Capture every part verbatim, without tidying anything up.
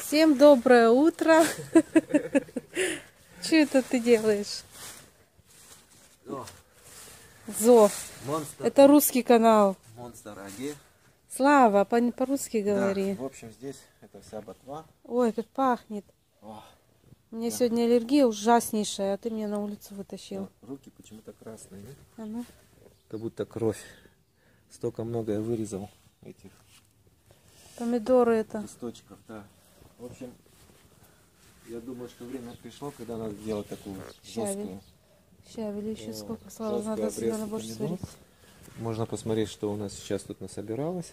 Всем доброе утро. Что это ты делаешь? Зо. Монстр. Это русский канал. Монстр Аги. Слава, по-русски говори. Да, в общем, здесь это вся ботва. Ой, как пахнет. О, У меня да. сегодня аллергия ужаснейшая, а ты меня на улицу вытащил. Руки почему-то красные, да? А ну. Как будто кровь. Столько много я вырезал этих Помидоры это. листочков, да. В общем, я думаю, что время пришло, когда надо делать такую жесткую. Щавель еще О, сколько, Слава, жесткую надо сюда на обрезку борщ помидор. сварить. Можно посмотреть, что у нас сейчас тут насобиралось.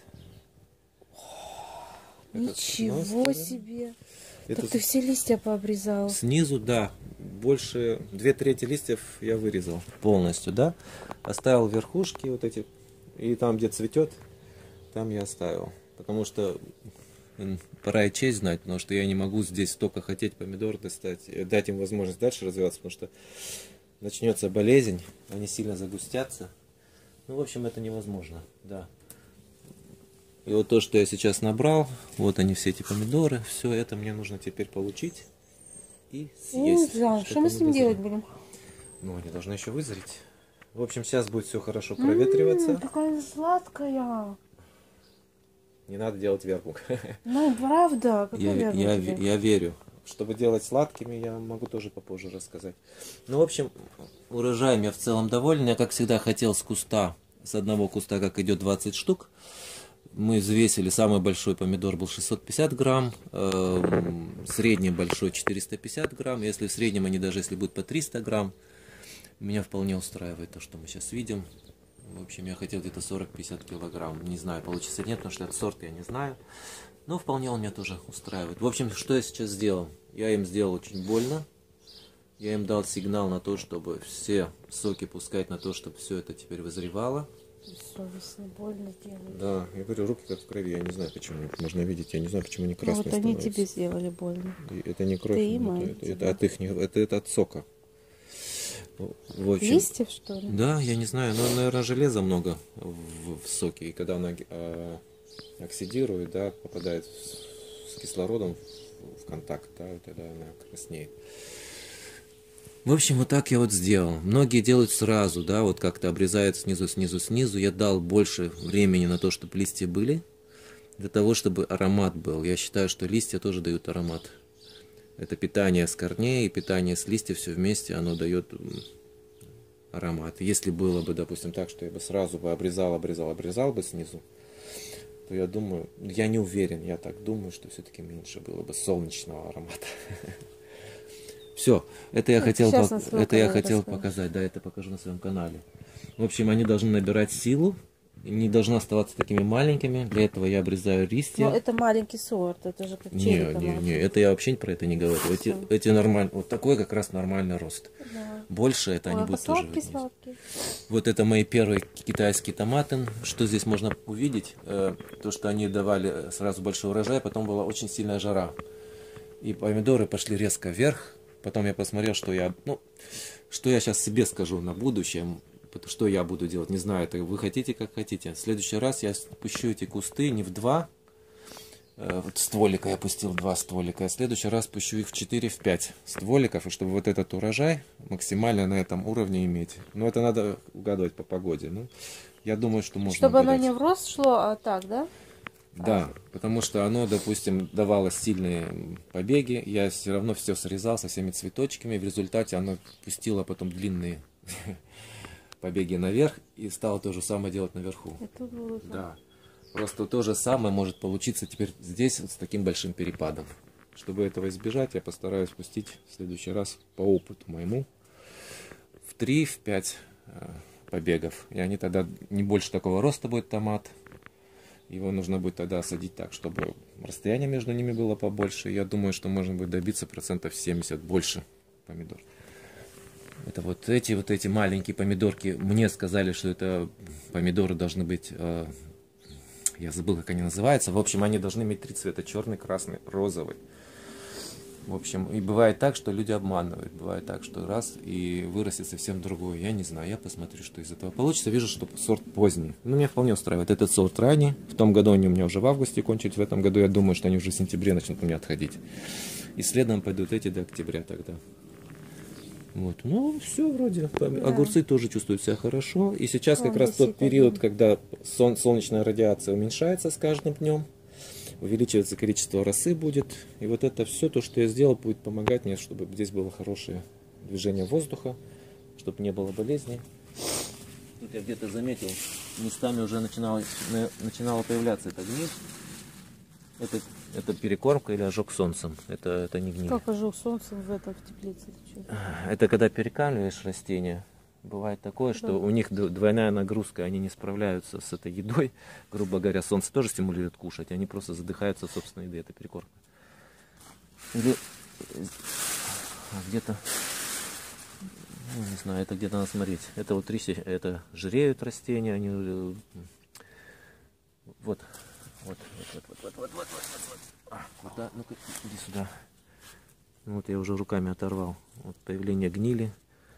Ничего себе! Это Так ты все листья пообрезал. снизу, да, больше две трети листьев я вырезал полностью, да. Оставил верхушки вот эти, и там, где цветет, там я оставил. Потому что пора и честь знать, потому что я не могу здесь столько хотеть помидор достать, дать им возможность дальше развиваться, потому что начнется болезнь, они сильно загустятся. Ну, в общем, это невозможно, да. И вот то, что я сейчас набрал, вот они все эти помидоры, все это мне нужно теперь получить и съесть. Ну, да. Что мы с ним делать будем? Ну, они должны еще вызреть. В общем, сейчас будет все хорошо проветриваться. М-м, такая сладкая. Не надо делать верху. Ну, правда. Я, я, я верю. Чтобы делать сладкими, я могу тоже попозже рассказать. Ну, в общем, урожаем я в целом доволен. Я, как всегда, хотел с куста, с одного куста, как идет, двадцать штук. Мы взвесили, самый большой помидор был шестьсот пятьдесят грамм, э, средний большой четыреста пятьдесят грамм. Если в среднем они даже если будут по триста грамм, меня вполне устраивает то, что мы сейчас видим. В общем, я хотел где-то сорок-пятьдесят килограмм. Не знаю, получится или нет, потому что этот сорт я не знаю. Но вполне он меня тоже устраивает. В общем, что я сейчас сделал? Я им сделал очень больно. Я им дал сигнал на то, чтобы все соки пускать, на то, чтобы все это теперь вызревало. Совестно, больно делают. Да, я говорю, руки как в крови, я не знаю почему. Можно видеть, я не знаю, почему они красные Ну, вот они становятся. тебе сделали больно. И это не кровь, Ты им, это, а это, тебе. это от их, это, это от сока. В общем, Листьев, что ли? да, я не знаю, но, наверное, железа много в, в соке. И когда она э, оксидирует, да, попадает с, с кислородом в, в контакт, да, тогда она краснеет. В общем, вот так я вот сделал. Многие делают сразу, да, вот как-то обрезают снизу, снизу, снизу. Я дал больше времени на то, чтобы листья были, для того, чтобы аромат был. Я считаю, что листья тоже дают аромат. Это питание с корней и питание с листьев, все вместе, оно дает аромат. Если было бы, допустим, так, что я бы сразу бы обрезал, обрезал, обрезал бы снизу, то я думаю, я не уверен, я так думаю, что все-таки меньше было бы солнечного аромата. Все, это я хотел, это я хотел показать, да, это покажу на своем канале. В общем, они должны набирать силу, не должны оставаться такими маленькими. Для этого я обрезаю листья. Но это маленький сорт, это же как не, черри. Не, не, это я вообще про это не говорю. Эти, эти нормально, вот такой как раз нормальный рост. Да. Больше это Ой, они будут тоже вниз. Вот это мои первые китайские томаты. Что здесь можно увидеть? Э, то, что они давали сразу большой урожай, потом была очень сильная жара. И помидоры пошли резко вверх. Потом я посмотрел, что я, ну, что я сейчас себе скажу на будущее, что я буду делать, не знаю, это вы хотите, как хотите. В следующий раз я пущу эти кусты не в два э, вот стволика, я пустил два стволика, а в следующий раз пущу их в четыре, в пять стволиков, и чтобы вот этот урожай максимально на этом уровне иметь. Но это надо угадывать по погоде. Ну, я думаю, что можно Чтобы угадать. оно не в рост шло, а так, да? Да, потому что оно, допустим, давало сильные побеги, я все равно все срезал со всеми цветочками, и в результате оно пустило потом длинные побеги наверх и стало то же самое делать наверху. Да, просто то же самое может получиться теперь здесь вот с таким большим перепадом. Чтобы этого избежать, я постараюсь пустить в следующий раз по опыту моему в три-пять побегов, и они тогда не больше такого роста будет томат. Его нужно будет тогда садить так, чтобы расстояние между ними было побольше. Я думаю, что можно будет добиться процентов семьдесят больше помидор. Это вот эти вот эти маленькие помидорки. Мне сказали, что это помидоры должны быть... Э, я забыл, как они называются. В общем, они должны иметь три цвета. Черный, красный, розовый. В общем, и бывает так, что люди обманывают. Бывает так, что раз и вырастет совсем другой. Я не знаю, я посмотрю, что из этого получится. Вижу, что сорт поздний. Ну, меня вполне устраивает. Этот сорт ранний. В том году они у меня уже в августе кончились. В этом году я думаю, что они уже в сентябре начнут у меня отходить. И следом пойдут эти до октября тогда. Вот. Ну, все вроде. Да. Огурцы тоже чувствуют себя хорошо. И сейчас как Он раз тот висит период, один. когда сон- солнечная радиация уменьшается с каждым днем. Увеличивается количество росы будет. И вот это все, то, что я сделал, будет помогать мне, чтобы здесь было хорошее движение воздуха, чтобы не было болезней. Тут я где-то заметил, местами уже начинало, начинало появляться эта гниль. Это, это перекормка или ожог солнцем. Это, это не гниль. Как ожог солнцем в этом, в теплице? Ты чё? Это когда перекармливаешь растения. Бывает такое, что Да. у них д- двойная нагрузка, они не справляются с этой едой. Грубо говоря, солнце тоже стимулирует кушать, они просто задыхаются от собственной еды, это перекормка. Или э, а где-то, ну, не знаю, это где-то надо смотреть. Это вот риси, это жиреют растения, они э, вот, вот, вот, вот, вот, вот, вот, вот, вот, вот. А, куда? Ну-ка, иди сюда. Ну, вот я уже руками оторвал. Вот появление гнили.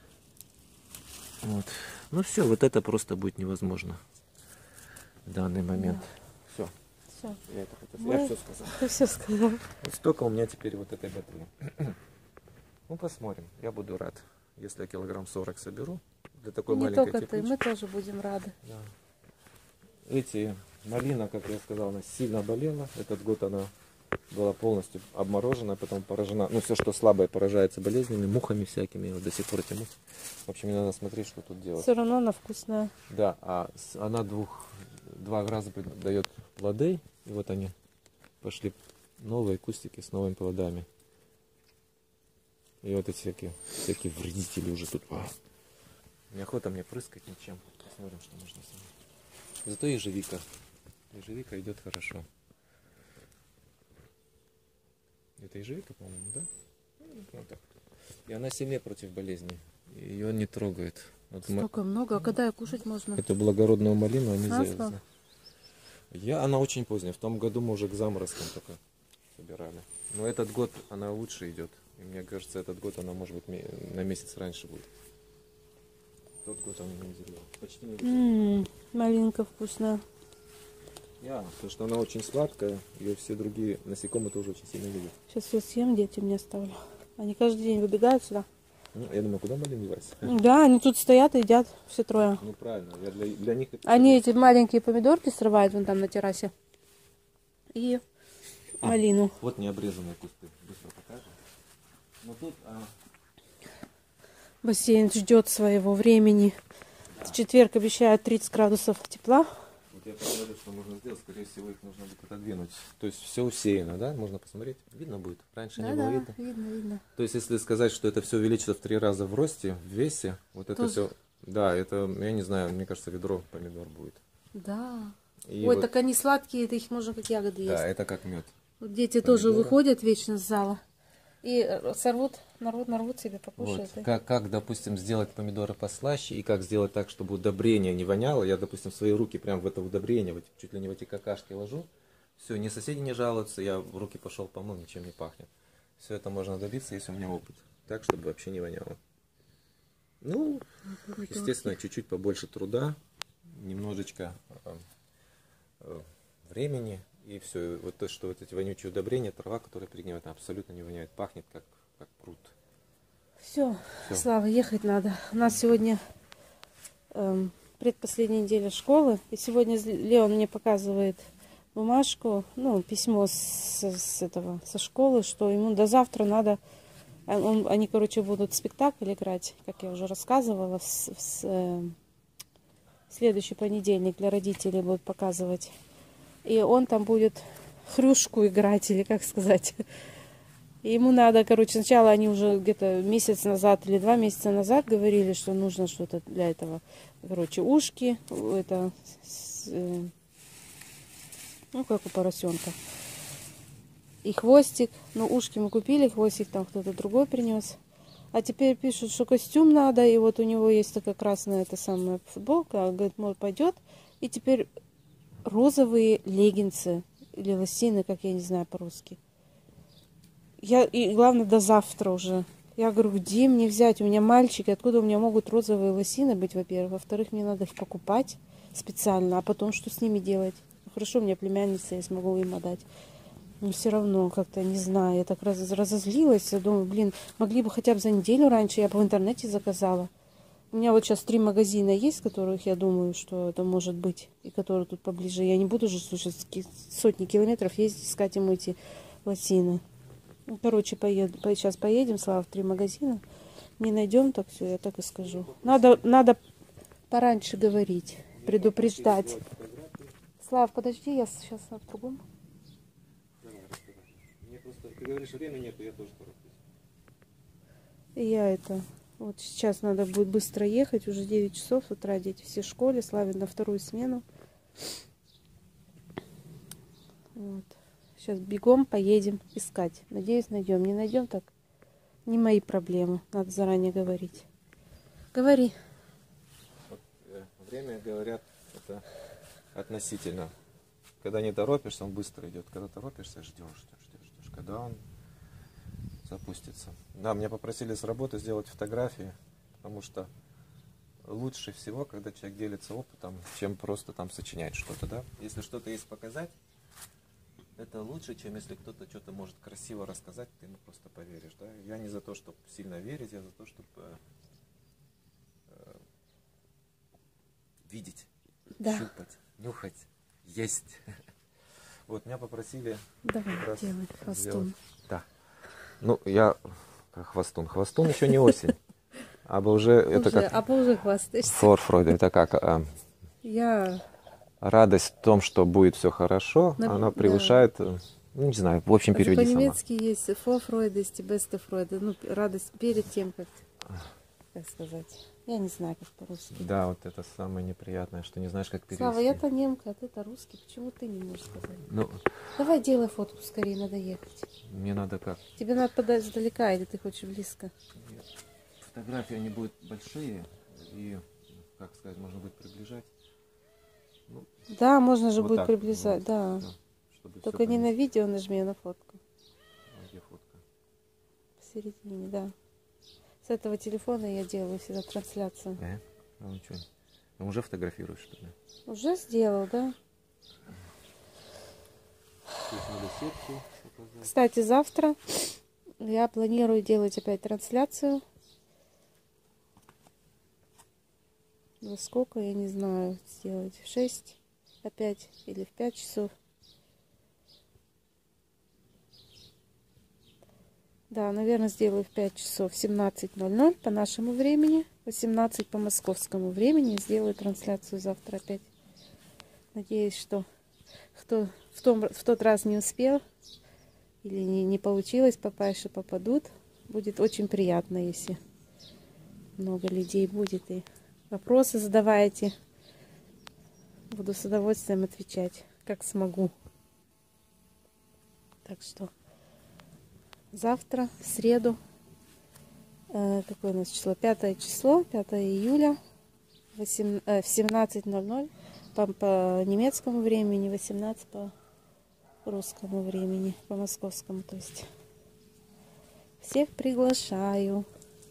Вот. Ну все, вот это просто будет невозможно в данный момент. Все, Все. я это хотел. Мы- Я все сказал. Ты все сказал. Вот столько у меня теперь вот этой батареи. Ну посмотрим. Я буду рад, если я килограмм сорок соберу для такой Не маленькой только ты, теплички. мы тоже будем рады. Да. Эти малина, как я сказал, она сильно болела. Этот год она была полностью обморожена, потом поражена. Ну, все, что слабое, поражается болезнями, мухами всякими. Вот до сих пор эти мухи. В общем, мне надо смотреть, что тут делать. Все равно она вкусная. Да, а с- она двух, два раза дает плоды. И вот они пошли новые кустики с новыми плодами. И вот эти всякие, всякие вредители уже тут. А. Неохота мне прыскать ничем. Посмотрим, что можно сделать. Зато ежевика. Ежевика идет хорошо. Это ежевика, по-моему, да? Ну, так. И она сильнее против болезней. Ее не трогает. Вот ма- Столько много. А когда ее кушать можно? Эту благородную малину они Масло? завезли. Я, она очень поздняя. В том году мы уже к заморозкам только собирали. Но этот год она лучше идет. И мне кажется, этот год она может быть ме- на месяц раньше будет. Тот год она не зрела. Почти не вышла. М, Малинка вкусная. Я, потому что она очень сладкая. Ее все другие насекомые тоже очень сильно любят. Сейчас все съем, детям не оставлю. Они каждый день выбегают сюда. Ну, я думаю, куда малин девать? Да, они тут стоят и едят, все трое. Ну правильно, я для, для них это Они эти маленькие помидорки срывают вон там на террасе. И малину. вот необрезанные кусты. Быстро покажем. Но тут а, Бассейн ждет своего времени. В четверг обещают тридцать градусов тепла. вот я посмотрю, что нужно сделать. Скорее всего, их нужно будет отодвинуть. То есть все усеяно, да? Можно посмотреть. Видно будет. Раньше не было видно. видно, видно. То есть, если сказать, что это все увеличится в три раза в росте, в весе, вот это Тоже. все, да, это, я не знаю, мне кажется, ведро помидор будет. Да. И Ой, вот- так они сладкие, это их можно как ягоды есть. да, это как мед. Вот дети тоже Помидоры. выходят вечно с зала и э, сорвут, нарвут, нарвут себе, Вот. покушают. и- Как, как, допустим, сделать помидоры послаще и как сделать так, чтобы удобрение не воняло. Я, допустим, свои руки прям в это удобрение, вот, чуть ли не в эти какашки ложу. Все, ни соседи не жалуются, я в руки пошел помыл, ничем не пахнет. Все это можно добиться, если у меня опыт. Так, чтобы вообще не воняло. Ну, естественно, чуть-чуть побольше труда, немножечко э, э, времени. И все, вот то, что вот эти вонючие удобрения, трава, которая пригнивает, она абсолютно не воняет, пахнет как, как пруд. Все, Всё. Слава, ехать надо. У нас сегодня эм, предпоследняя неделя школы. И сегодня Леон мне показывает бумажку, ну, письмо с, с этого, со школы, что ему до завтра надо... а он- они, короче, будут спектакль играть, как я уже рассказывала, в, с- в с- э, следующий понедельник для родителей будут показывать. И он там будет хрюшку играть, или как сказать. И ему надо, короче, сначала они уже где-то месяц назад или два месяца назад говорили, что нужно что-то для этого. Короче, ушки, это, с- э, ну, как у поросенка. И хвостик. Ну, ушки мы купили, хвостик там кто-то другой принес. А теперь пишут, что костюм надо, и вот у него есть такая красная эта самая футболка, а, говорит, может, пойдет. И теперь розовые леггинсы или лосины, как я не знаю по-русски. Я, и главное, до завтра уже. Я говорю, где мне взять? У меня мальчики, откуда у меня могут розовые лосины быть, во-первых. Во-вторых, мне надо их покупать специально, а потом что с ними делать? Хорошо, у меня племянница, я смогу им отдать. Но все равно как-то, не знаю, я так раз, разозлилась. Я думаю, блин, могли бы хотя бы за неделю раньше, я бы в интернете заказала. У меня вот сейчас три магазина есть, в которых я думаю, что это может быть, и которые тут поближе. Я не буду же, слушай, сотни километров ездить, искать ему эти лосины. Ну, короче, поеду, сейчас поедем, Слава, в три магазина. Не найдем, так все, я так и скажу. Надо, надо пораньше говорить, предупреждать. Слав, подожди, я сейчас на другом. Мне просто, ты говоришь, времени нету, я тоже тороплюсь. И я это, вот сейчас надо будет быстро ехать, уже девять часов утра, дети все в школе, Славе на вторую смену. Вот. Сейчас бегом поедем искать. Надеюсь, найдем. Не найдем, так не мои проблемы. Надо заранее говорить. Говори. Вот, э, время, говорят, это относительно. Когда не торопишься, он быстро идет. Когда торопишься, ждешь, ждешь, ждешь, ждешь. Когда он запустится. Да, меня попросили с работы сделать фотографии, потому что лучше всего, когда человек делится опытом, чем просто там сочинять что-то, да. Если что-то есть показать, это лучше, чем если кто-то что-то может красиво рассказать, ты ему просто поверишь, да. Я не за то, чтобы сильно верить, я за то, чтобы э, э, видеть, Да. щупать, нюхать, есть. Вот меня попросили. Давай, делай хвостун. Да. Ну, я как хвостун. Хвостун еще не осень. А бы уже это Уже, как. а бы уже хвастаешься. Форфройд, это как. А, Я. радость в том, что будет все хорошо, На- она да. превышает, ну, не знаю, в общем, переведи сама. По-немецки есть Vorfreude, beste Freude. Ну, радость перед тем, как, как сказать. Я не знаю, как по-русски. Да, вот это самое неприятное, что не знаешь, как перевести. Слава, я-то немка, а ты-то русский. Почему ты не можешь сказать? Ну, Давай делай фотку скорее, надо ехать. мне надо как? Тебе надо подать издалека, или ты хочешь близко? Нет. Фотографии, они будут большие, и, как сказать, можно будет приближать. Ну, Да, можно же вот будет так, приближать, вот, да. чтобы Только всё не на понять. видео нажми, а на фотку. А где фотка? Посередине, да. С этого телефона я делаю всегда трансляцию. Э? Ну ничего. Ну, уже фотографируешь, что ли? Уже сделал, да? Здесь надо сетку показать. Кстати, завтра я планирую делать опять трансляцию. Во сколько, я не знаю, сделать. В шесть опять или в пять часов. Да, наверное, сделаю в пять часов, семнадцать ноль ноль по нашему времени, восемнадцать по московскому времени. Сделаю трансляцию завтра опять. Надеюсь, что кто в, том, в тот раз не успел или не, не получилось попасть, что попадут. Будет очень приятно, если много людей будет. И вопросы задавайте. Буду с удовольствием отвечать, как смогу. Так что завтра, в среду, э, какое у нас число? Пятое число, пятое июля, восемь, э, в семнадцать ноль ноль по, по немецкому времени, восемнадцать по русскому времени, по московскому, то есть. Всех приглашаю.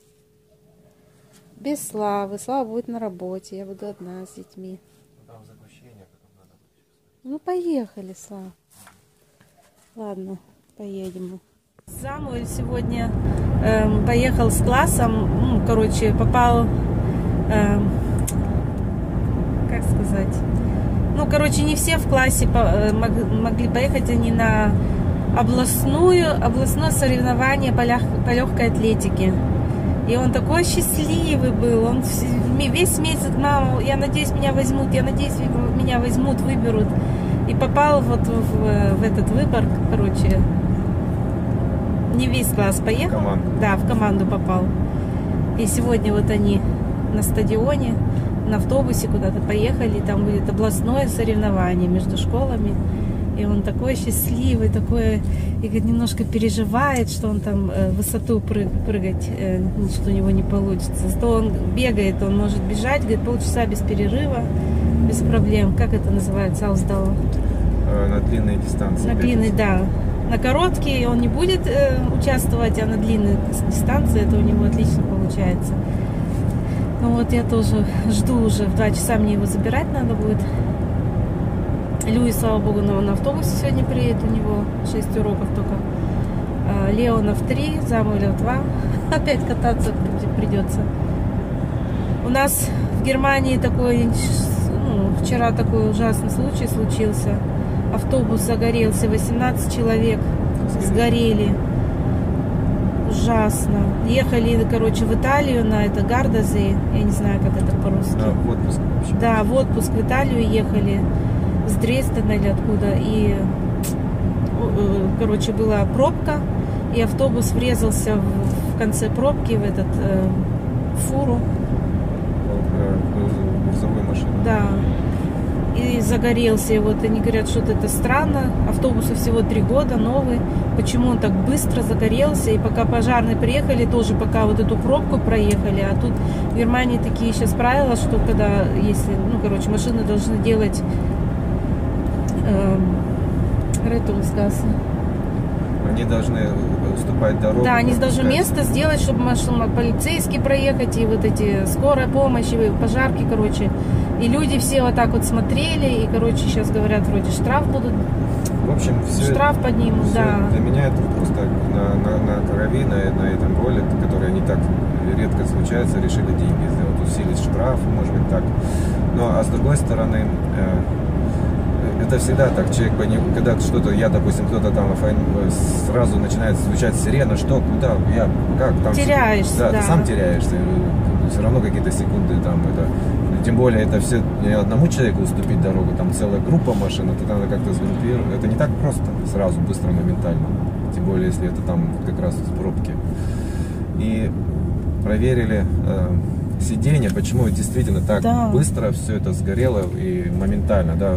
Без Славы. Слава будет на работе, я буду одна с детьми. Там загущение, потом надо. Ну, поехали, Слава. Ладно, поедем. Самуэль сегодня эм, поехал с классом, ну, короче, попал, эм, как сказать, ну, короче, не все в классе по, э, мог, могли поехать, они на областную, областное соревнование по, ляг, по легкой атлетике. И он такой счастливый был, он весь месяц, мама, я надеюсь, меня возьмут, я надеюсь, меня возьмут, выберут. И попал вот в, в, в этот выбор, короче, не весь класс поехал. Команду. Да, в команду попал. И сегодня вот они на стадионе, на автобусе куда-то поехали. Там будет областное соревнование между школами. И он такой счастливый, такой, и говорит, немножко переживает, что он там э, высоту прыг, прыгать, э, что у него не получится. Зато он бегает, он может бежать, говорит, полчаса без перерыва, без проблем. Как это называется, Ausdauer? На длинные дистанции. На длинный, да. на короткие он не будет э, участвовать, а на длинные дистанции это у него отлично получается. Ну вот я тоже жду уже, в два часа мне его забирать надо будет. Люи, слава богу, на, на автобусе сегодня приедет, у него шесть уроков только. А, Леонов три, Замуэлев два. Опять кататься придется. У нас в Германии такой, ну, вчера такой ужасный случай случился. Автобус загорелся, восемнадцать человек сгорели. Ужасно. Ехали, короче, в Италию на это Гардазе. Я не знаю, как это по-русски. А, в отпуск вообще. Да, в отпуск в Италию ехали. С Дрездена или откуда. И, короче, была пробка. И автобус врезался в, в конце пробки в этот э, фуру. Грузовую машину. Да. И загорелся. И вот они говорят, что это странно. Автобусу всего три года, новый. Почему он так быстро загорелся? И пока пожарные приехали, тоже пока вот эту пробку проехали. А тут в Германии такие сейчас правила, что когда, если, ну, короче, машины должны делать э, они должны уступать дорогу. Да, они должны место сделать, чтобы машина, полицейские проехать, и вот эти скорая помощь, и пожарки, короче. И люди все вот так вот смотрели, и, короче, сейчас говорят, вроде штраф будут. В общем, все штраф поднимут, все да. Для меня это просто на, на, на крови, на, на этом боле, которые не так редко случаются, решили деньги сделать, усилить штраф, может быть так. Но, а с другой стороны, э, это всегда так, человек, когда что-то, я, допустим, кто-то там сразу начинает звучать сирена, что, куда, я, как, там... Теряешься, да, да. Ты сам теряешься, все равно какие-то секунды там, это... Тем более, это все не одному человеку уступить дорогу, там целая группа машин, это надо как-то сгруппировать, это не так просто, сразу, быстро, моментально, тем более, если это там как раз в пробке. И проверили э, сиденье, почему действительно так да. быстро все это сгорело и моментально, да.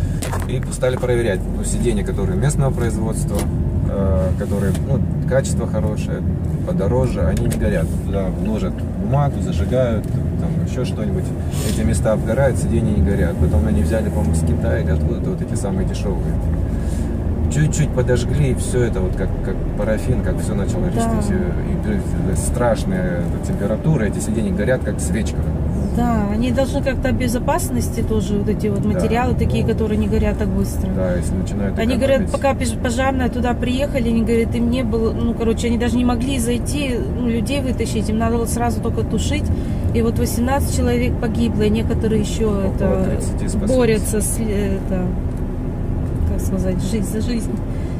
И стали проверять, ну, сиденья, которые местного производства, э, которые, ну, качество хорошее, подороже, они не горят. Туда вложат бумагу, зажигают, там еще что-нибудь. Эти места обгорают, сиденья не горят. Потом они взяли, по-моему, с Китая или откуда-то вот эти самые дешевые. Чуть-чуть подожгли, и все это вот как, как парафин, как все начало да. растить. И, и страшная температура, эти сиденья горят, как свечка. Да, они должны как-то о безопасности тоже, вот эти вот материалы, да, такие, но... которые не горят так быстро. Да, если начинают Они экономить... говорят, пока пожарные туда приехали, они говорят, им не было, ну, короче, они даже не могли зайти, ну, людей вытащить, им надо было сразу только тушить. И вот восемнадцать человек погибло, и некоторые еще это, борются с, это, как сказать, жизнь за жизнь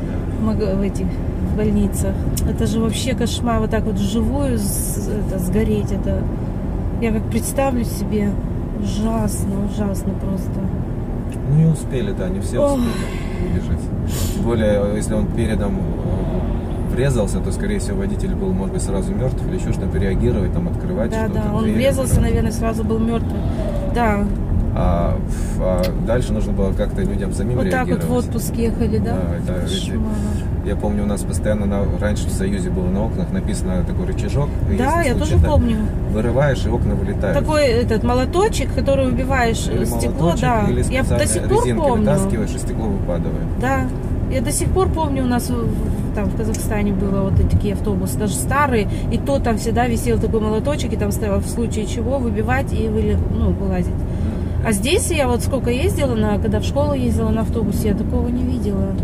в этих больницах. Это же вообще кошмар, вот так вот вживую это, сгореть, это... Я как представлю себе, ужасно, ужасно просто. Ну не успели, да, не все успели убежать. Тем более, если он передом врезался, то, скорее всего, водитель был, может быть, сразу мертв или еще что-то, реагировать, там, открывать да, что-то. Да, да, он дверь, врезался, открывать. наверное, сразу был мертвый. Да. А, а дальше нужно было как-то людям самим вот реагировать. Вот так вот в отпуск ехали, да? Да, это, эти, я помню, у нас постоянно на, раньше в Союзе было на окнах написано такой рычажок. Да, я тоже помню. Вырываешь, и окна вылетают. Такой этот молоточек, который убиваешь или стекло, да. Или я до сих пор помню. Вытаскиваешь, и стекло выпадает. Да. Я до сих пор помню, у нас там в Казахстане было вот такие автобусы, даже старые, и то там всегда висел такой молоточек, и там стоял в случае чего выбивать и выли, ну, вылазить. А здесь я вот сколько ездила, на, когда в школу ездила на автобусе, я такого не видела.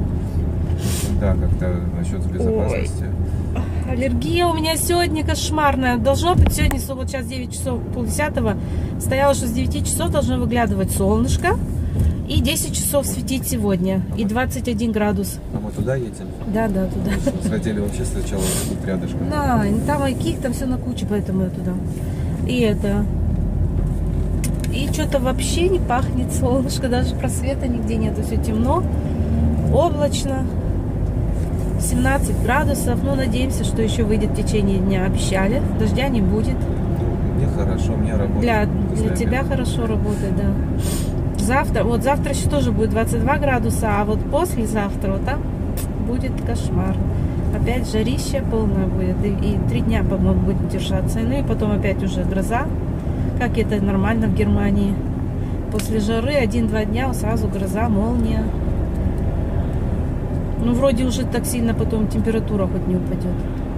Да, как-то насчет безопасности. Ой. Аллергия у меня сегодня кошмарная. Должно быть сегодня, вот сейчас девять часов, полдесятого, стояло, что с девяти часов должно выглядывать солнышко. И десять часов светить сегодня. И двадцать один градус. А мы туда едем? Да, да, туда. Хотели вообще сначала тут рядышком. Да, там айкик, там все на куче, поэтому я туда. И это... И что-то вообще не пахнет солнышко, даже просвета нигде нету, все темно, облачно, семнадцать градусов, ну, надеемся, что еще выйдет в течение дня, обещали, дождя не будет. Мне хорошо, мне работает. Для, для тебя хорошо работает, да. Завтра, вот завтра еще тоже будет двадцать два градуса, а вот послезавтра вот там будет кошмар. Опять жарища полная будет, и, и три дня, по-моему, будет держаться, ну и потом опять уже гроза. Как это нормально в Германии. После жары один-два дня сразу гроза, молния. Ну, вроде уже так сильно потом температура хоть не упадет.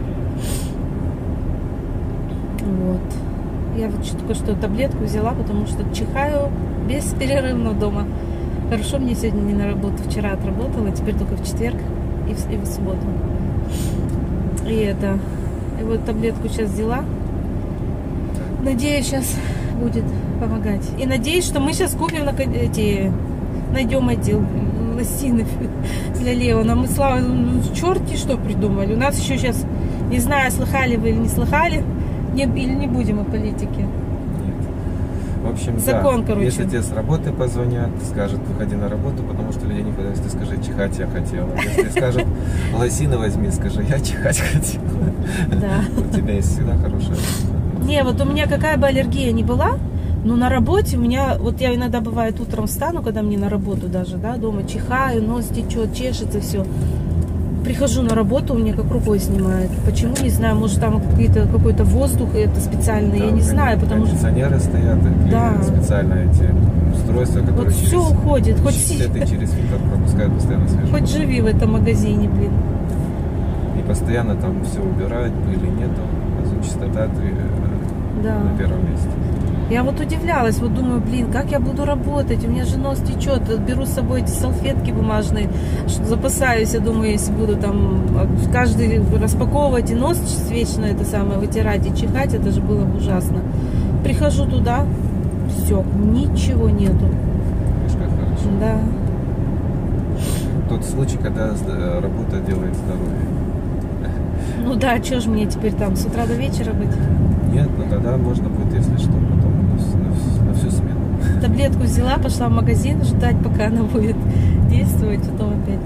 Вот. Я вот только что таблетку взяла, потому что чихаю бесперерывно дома. Хорошо, мне сегодня не на работу. Вчера отработала, теперь только в четверг и в, и в субботу. И это... И вот таблетку сейчас взяла. Надеюсь, сейчас будет помогать. И надеюсь, что мы сейчас купим на эти... Найдем отдел лосины для Леона. Мы, слава, ну, черти что придумали. У нас еще сейчас, не знаю, слыхали вы или не слыхали, не, или не будем о политике. Нет. В общем, закон, да. короче. Если тебе с работы позвонят, скажут, выходи на работу, потому что людей не хватает. Если ты скажи, чихать я хотела. Если скажут, лосины возьми, скажи, я чихать хотела. Да. У тебя есть всегда хорошая. Не, вот у меня какая бы аллергия ни была, но на работе у меня, вот я иногда бывает утром встану, когда мне на работу даже, да, дома чихаю, нос течет, чешется, все. Прихожу на работу, у меня как рукой снимает. Почему, не знаю, может там какие-то, какой-то воздух, это специально, да, я не знаю, потому что... Кондиционеры стоят, да. Специально эти устройства, которые вот через... все уходит, хоть это через фильтр пропускают постоянно свежий. Хоть живи в этом магазине, блин. И постоянно там все убирать, пыли нету, а чистота ты да. на первом месте. Я вот удивлялась, вот думаю, блин, как я буду работать, у меня же нос течет, беру с собой эти салфетки бумажные, запасаюсь, я думаю, если буду там каждый распаковывать и нос вечно это самое вытирать и чихать, это же было бы ужасно. Прихожу туда, все, ничего нету. Видишь, как хорошо. Да. Тот случай, когда работа делает здоровье. Ну да, что же мне теперь там с утра до вечера быть? Нет, ну тогда можно будет, если что, потом на, на, на всю смену. Таблетку взяла, пошла в магазин ждать, пока она будет действовать, потом опять.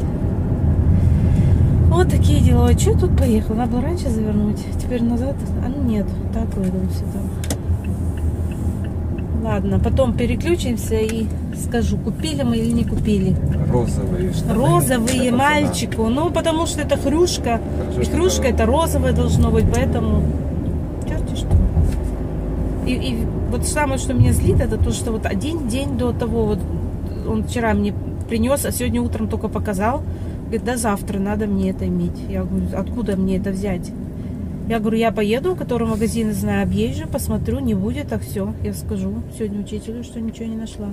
Вот такие дела. А что я тут поехала? Надо было раньше завернуть, теперь назад. А ну нет, так пойду сюда. Ладно, потом переключимся и скажу, купили мы или не купили. Розовые штаны. Розовые мальчику. Ну, потому что это хрюшка. Хорошо, и хрюшка это розовое должно быть, поэтому... Черти что. И, и вот самое, что меня злит, это то, что вот один день до того, вот он вчера мне принес, а сегодня утром только показал. Говорит, да завтра надо мне это иметь. Я говорю, откуда мне это взять? Я говорю, я поеду, который магазин, знаю, объезжу, посмотрю, не будет, так все. Я скажу сегодня учителю, что ничего не нашла.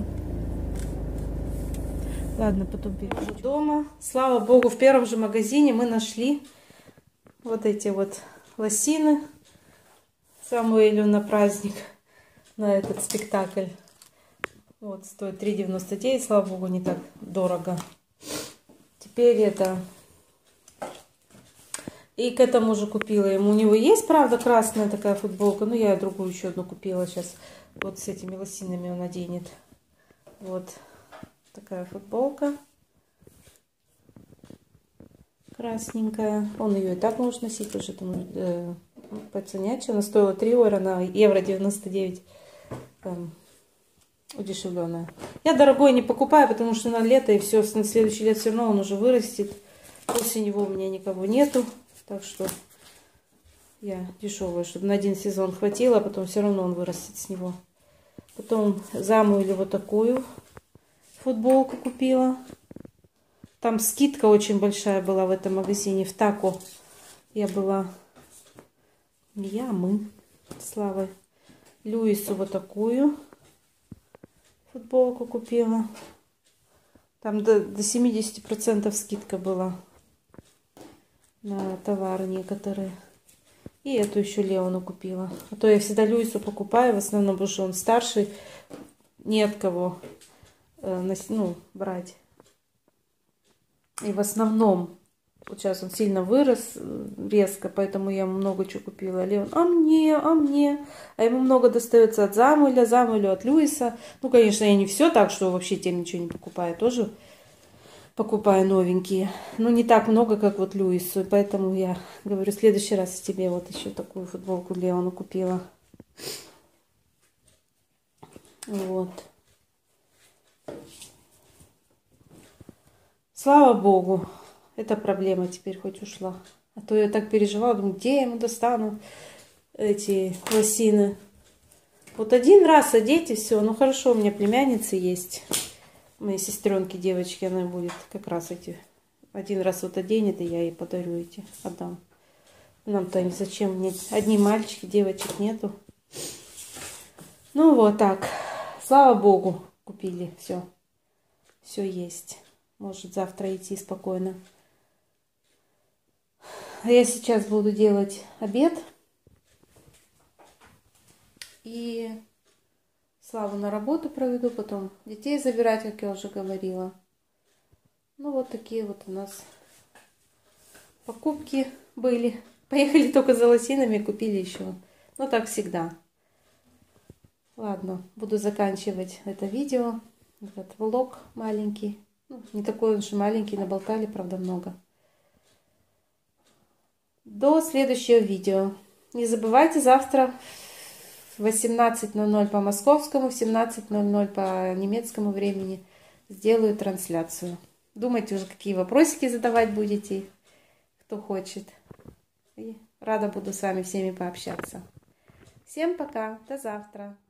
Ладно, потом перейду дома. Слава богу, в первом же магазине мы нашли вот эти вот лосины Самуэлю на праздник, на этот спектакль. Вот, стоит три девяносто девять, слава богу, не так дорого. Теперь это... И к этому же купила ему. У него есть, правда, красная такая футболка. Но я другую еще одну купила сейчас. Вот с этими лосинами он оденет. Вот такая футболка. Красненькая. Он ее и так может носить. Уже там э, пацанячая. Она стоила три евро, на евро девяносто девять. Там, удешевленная. Я дорогой не покупаю, потому что на лето и все. На следующий лет все равно он уже вырастет. После него у меня никого нету. Так что я дешевая, чтобы на один сезон хватило, а потом все равно он вырастет с него. Потом заму или вот такую футболку купила. Там скидка очень большая была в этом магазине. В Тако я была. Я, мы. Слава. Льюису вот такую футболку купила. Там до, до семидесяти процентов скидка была на товары некоторые. И эту еще Леону купила. А то я всегда Льюису покупаю, в основном, потому что он старший. Не от кого э, ну, брать. И в основном, вот сейчас он сильно вырос резко, поэтому я ему много чего купила. Леон, а мне, а мне. А ему много достается от Замуэля, Замуэлю от Льюиса. Ну, конечно, я не все так, что вообще тем ничего не покупаю. Тоже покупаю новенькие. Но не так много, как вот Льюису. Поэтому я говорю, в следующий раз тебе вот еще такую футболку Леону купила. Вот. Слава богу. Эта проблема теперь хоть ушла. А то я так переживала. Думаю, где я ему достану эти лосины. Вот один раз одеть и все. Ну хорошо, у меня племянница есть. Моей сестренки, девочки, она будет как раз эти один раз вот оденет, и я ей подарю эти, отдам. Нам-то зачем? Мне одни мальчики, девочек нету. Ну вот так. Слава Богу, купили все. Все есть. Может завтра идти спокойно. А я сейчас буду делать обед. И Славу на работу проведу, потом детей забирать, как я уже говорила. Ну вот такие вот у нас покупки были. Поехали только за лосинами, купили еще. Ну так всегда. Ладно, буду заканчивать это видео. Этот влог маленький. Ну, не такой уж и маленький, наболтали, правда, много. До следующего видео. Не забывайте, завтра в восемнадцать ноль ноль по московскому, в семнадцать ноль ноль по немецкому времени сделаю трансляцию. Думайте уже, какие вопросики задавать будете, кто хочет. И рада буду с вами всеми пообщаться. Всем пока, до завтра.